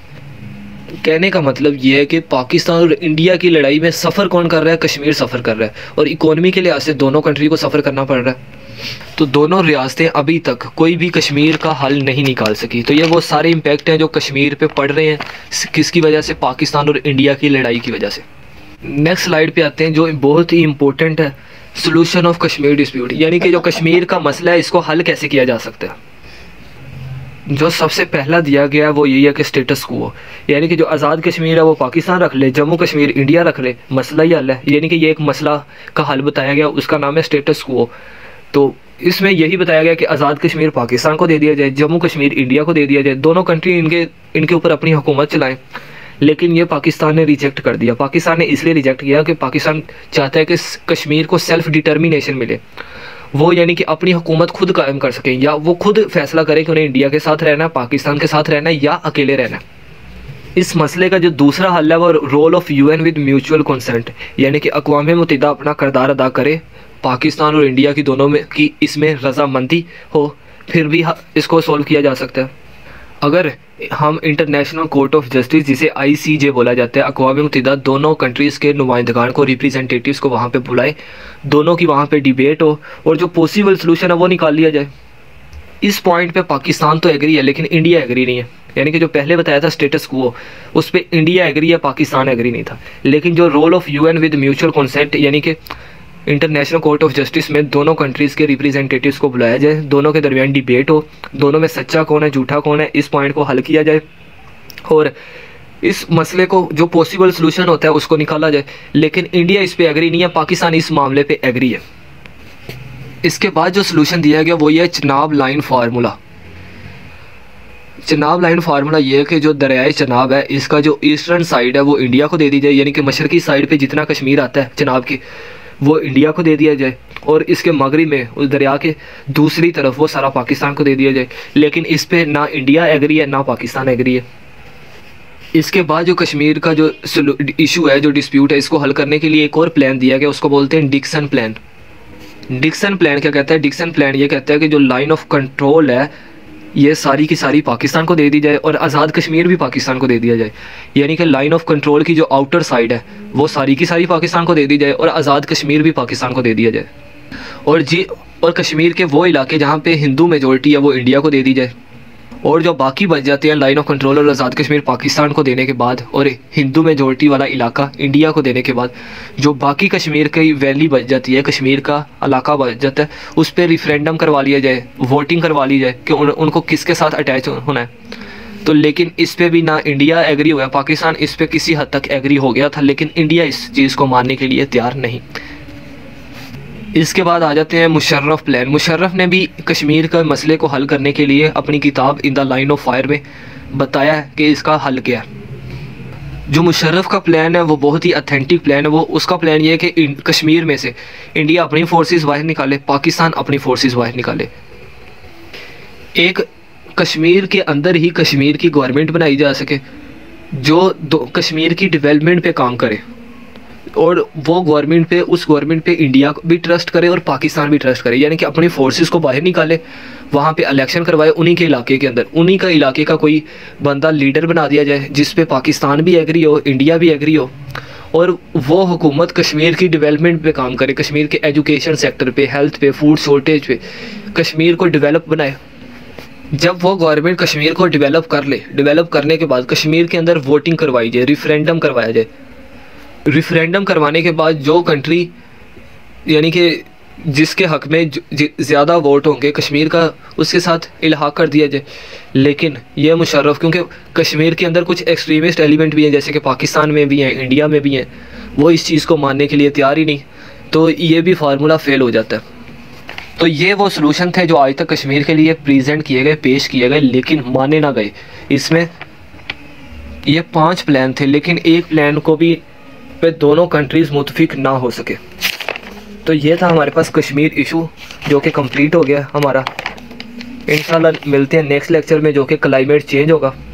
कहने का मतलब ये है कि पाकिस्तान और इंडिया की लड़ाई में सफ़र कौन कर रहा है? कश्मीर सफ़र कर रहा है, और इकोनॉमी के लिहाज से दोनों कंट्री को सफ़र करना पड़ रहा है। तो दोनों रियासतें अभी तक कोई भी कश्मीर का हल नहीं निकाल सकी। तो ये वो सारे इम्पैक्ट हैं जो कश्मीर पे पड़ रहे हैं, किसकी वजह से? पाकिस्तान और इंडिया की लड़ाई की वजह से। नेक्स्ट स्लाइड पे आते हैं जो बहुत ही इम्पोर्टेंट है, सोल्यूशन ऑफ कश्मीर डिस्प्यूट, यानी कि जो कश्मीर का मसला है इसको हल कैसे किया जा सकता है। जो सबसे पहला दिया गया है वो यही है कि स्टेटस को, यानी कि जो आज़ाद कश्मीर है वो पाकिस्तान रख ले, जम्मू कश्मीर इंडिया रख ले, मसला ही हल है। यानी कि ये एक मसला का हल बताया गया, उसका नाम है स्टेटस को। तो इसमें यही बताया गया कि आज़ाद कश्मीर पाकिस्तान को दे दिया जाए, जम्मू कश्मीर इंडिया को दे दिया जाए, दोनों कंट्री इनके इनके ऊपर अपनी हुकूमत चलाएं। लेकिन ये पाकिस्तान ने रिजेक्ट कर दिया। पाकिस्तान ने इसलिए रिजेक्ट किया कि पाकिस्तान चाहता है कि कश्मीर को सेल्फ डिटर्मिनेशन मिले, वो यानी कि अपनी हुकूमत खुद कायम कर सकें, या वो खुद फैसला करें कि उन्हें इंडिया के साथ रहना है, पाकिस्तान के साथ रहना है या अकेले रहना है। इस मसले का जो दूसरा हल है वो role of UN with mutual consent, यानी कि अक़वाम मुत्तहिदा अपना किरदार अदा करे, पाकिस्तान और इंडिया की दोनों में की इसमें रजामंदी हो, फिर भी इसको सॉल्व किया जा सकता है। अगर हम इंटरनेशनल कोर्ट ऑफ जस्टिस, जिसे आई सी जे बोला जाता है, अक़वाम मुत्तहिदा दोनों कंट्रीज़ के नुमाइंदगान को, रिप्रेजेंटेटिव्स को वहाँ पे बुलाए, दोनों की वहाँ पे डिबेट हो और जो पॉसिबल सलूशन है वो निकाल लिया जाए। इस पॉइंट पे पाकिस्तान तो एग्री है लेकिन इंडिया एग्री नहीं है। यानी कि जो पहले बताया था स्टेटस को, उस पर इंडिया एग्री है, पाकिस्तान एग्री नहीं था। लेकिन जो role of UN with mutual consent, यानी कि इंटरनेशनल कोर्ट ऑफ जस्टिस में दोनों कंट्रीज़ के रिप्रेजेंटेटिव्स को बुलाया जाए, दोनों के दरमियान डिबेट हो, दोनों में सच्चा कौन है झूठा कौन है, इस पॉइंट को हल किया जाए और इस मसले को जो पॉसिबल सलूशन होता है उसको निकाला जाए। लेकिन इंडिया इस पे एग्री नहीं है, पाकिस्तान इस मामले पे एग्री है। इसके बाद जो सलूशन दिया गया वो ये Chenab line formula. Chenab line formula ये है कि जो दरियाए चिनाब है इसका जो ईस्टर्न साइड है वो इंडिया को दे दी जाए, यानी कि मशरकी साइड पे जितना कश्मीर आता है चिनाब की वो इंडिया को दे दिया जाए, और इसके मगरिब में उस दरिया के दूसरी तरफ वो सारा पाकिस्तान को दे दिया जाए। लेकिन इस पे ना इंडिया एग्री है ना पाकिस्तान एग्री है। इसके बाद जो कश्मीर का जो इशू है, जो डिस्प्यूट है, इसको हल करने के लिए एक और प्लान दिया गया, उसको बोलते हैं डिक्सन प्लान। डिक्सन प्लान क्या कहता है? डिक्सन प्लान ये कहता है कि जो लाइन ऑफ कंट्रोल है ये सारी की सारी पाकिस्तान को दे दी जाए और आज़ाद कश्मीर भी पाकिस्तान को दे दिया जाए। यानी कि लाइन ऑफ कंट्रोल की जो आउटर साइड है वो सारी की सारी पाकिस्तान को दे दी जाए और आज़ाद कश्मीर भी पाकिस्तान को दे दिया जाए। और जी और कश्मीर के वो इलाके जहाँ पे हिंदू मेजोरिटी है वो इंडिया को दे दी जाए, और जो बाकी बच जाते हैं लाइन ऑफ कंट्रोल और आज़ाद कश्मीर पाकिस्तान को देने के बाद और हिंदू मेजोरिटी वाला इलाका इंडिया को देने के बाद, जो बाकी कश्मीर की वैली बच जाती है, कश्मीर का इलाका बच जाता है, उस पर रिफरेंडम करवा लिया जाए, वोटिंग करवा ली जाए कि उन, उनको किसके साथ अटैच होना है। तो लेकिन इस पर भी ना इंडिया एग्री हुआ, पाकिस्तान इस पर किसी हद तक एग्री हो गया था, लेकिन इंडिया इस चीज़ को मानने के लिए तैयार नहीं। इसके बाद आ जाते हैं मुशर्रफ प्लान। मुशर्रफ ने भी कश्मीर का मसले को हल करने के लिए अपनी किताब in the line of fire में बताया है कि इसका हल क्या है। जो मुशर्रफ का प्लान है वो बहुत ही अथेंटिक प्लान है। वो उसका प्लान ये है कि कश्मीर में से इंडिया अपनी फोर्सेस बाहर निकाले, पाकिस्तान अपनी फोर्सेस बाहर निकाले, एक कश्मीर के अंदर ही कश्मीर की गवर्नमेंट बनाई जा सके जो दो कश्मीर की डेवलपमेंट पे काम करे, और वो गवर्नमेंट पे उस गवर्नमेंट पे इंडिया भी ट्रस्ट करे और पाकिस्तान भी ट्रस्ट करे। यानी कि अपनी फोर्सेस को बाहर निकाले, वहाँ पे इलेक्शन करवाए उन्हीं के इलाके के अंदर, उन्हीं का इलाके का कोई बंदा लीडर बना दिया जाए जिस पे पाकिस्तान भी एग्री हो, इंडिया भी एग्री हो, और वो हुकूमत कश्मीर की डेवलपमेंट पे काम करे, कश्मीर के एजुकेशन सेक्टर पे, हेल्थ पे, फूड शॉर्टेज पे कश्मीर को डेवलप बनाए। जब वो गवर्नमेंट कश्मीर को डेवलप कर ले, डेवलप करने के बाद कश्मीर के अंदर वोटिंग करवाई जाए, रिफरेंडम करवाया जाए, रिफरेंडम करवाने के बाद जो कंट्री यानी कि जिसके हक में ज़्यादा वोट होंगे कश्मीर का, उसके साथ इल्हाक कर दिया जाए। लेकिन यह मुशर्रफ, क्योंकि कश्मीर के अंदर कुछ एक्सट्रीमिस्ट एलिमेंट भी हैं, जैसे कि पाकिस्तान में भी हैं, इंडिया में भी हैं, वो इस चीज़ को मानने के लिए तैयार ही नहीं, तो ये भी फार्मूला फेल हो जाता है। तो ये वो सलूशन थे जो आज तक कश्मीर के लिए प्रेजेंट किए गए, पेश किए गए, लेकिन माने ना गए। इसमें ये पांच प्लान थे, लेकिन एक प्लान को भी पे दोनों कंट्रीज़ मुतफिक ना हो सके। तो ये था हमारे पास कश्मीर इशू, जो कि कंप्लीट हो गया हमारा। इंशाल्लाह मिलते हैं नेक्स्ट लेक्चर में, जो कि क्लाइमेट चेंज होगा।